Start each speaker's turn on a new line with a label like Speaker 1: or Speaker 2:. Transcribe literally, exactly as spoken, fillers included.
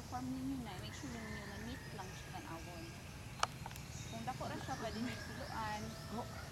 Speaker 1: farm ninyo na, make sure ninyo na meat lang siya tanawon. Kung dako ra siya, pwede niyo kiluan.